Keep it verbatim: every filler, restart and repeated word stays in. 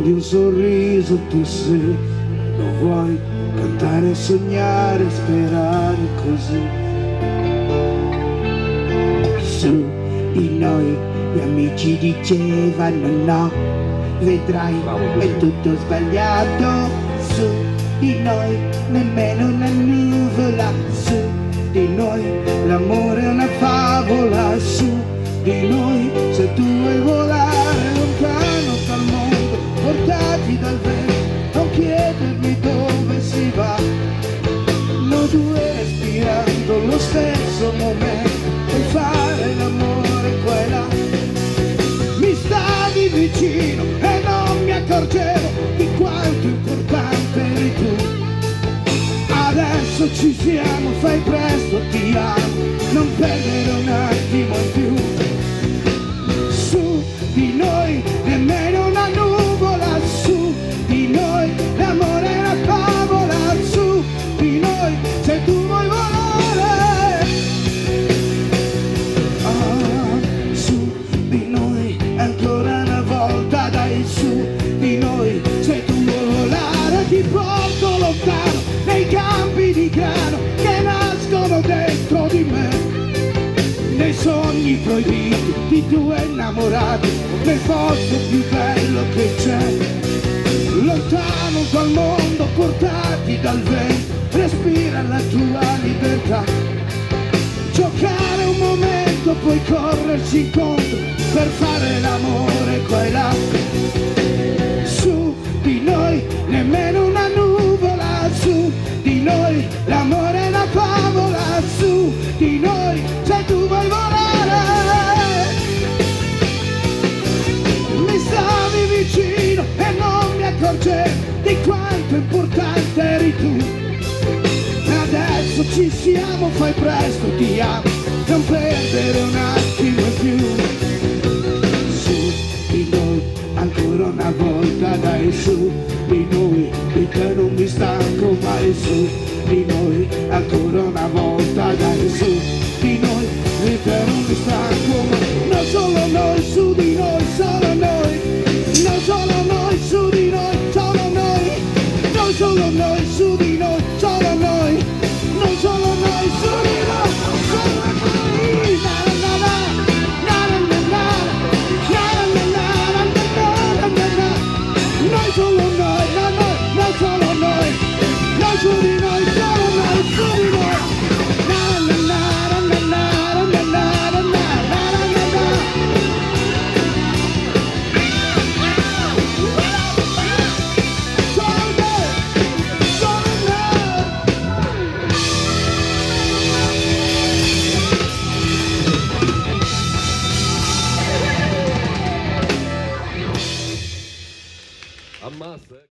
nascondi un sorriso, tu se lo vuoi cantare, sognare, sperare così. Su di noi gli amici dicevano no, vedrai è tutto sbagliato. Su di noi nemmeno una nuvola, su di noi l'amore è una favola. Su di noi se tu vuoi volare lontano dal mondo, portati dal vento, non chiedermi dove si va. Noi due respirando lo stesso momento, per fare l'amore qua e là. Mi stavi vicino e non mi accorgevo di quanto importante eri tu. Adesso ci siamo, fai presto, ti amo, non perdere un attimo in più. Su di noi nemmeno una nuvola, su di noi l'amore è una favola. Su di noi se tu vuoi volare, ah, su di noi ancora una volta, dai, su di noi se tu vuoi volare. Ti porto lontano nei campi di grano che nascono dentro di me, nei sogni proibiti di due innamorati, nel posto più bello che c'è. Lontano dal mondo, portati dal vento, respira la tua libertà. Giocare un momento, poi correrci incontro per fare l'amore qua e là. Su di noi nemmeno una nuvola, su di noi l'amore è una favola. Su di noi se tu vuoi volare. Mi stavi vicino e non mi accorgevo di quanto importante eri tu. Adesso ci siamo, fai presto, ti amo, non perdere un attimo in più. Su di noi ancora una volta, dai, su di noi, di te non mi stanco mai. Su di noi ancora una volta, dai, su di noi, di te non mi stanco mai. Non solo noi, su di noi, solo noi, non solo noi, su di noi, solo noi, non solo noi, su di noi, solo noi, non solo noi, su di noi, solo noi. Na na na na na na na na na na na na. Noi solo noi, no noi, non solo noi, noi su di noi, solo noi, su di noi. Na na na na na na na na na na na. Solo noi, solo noi. Ammazza.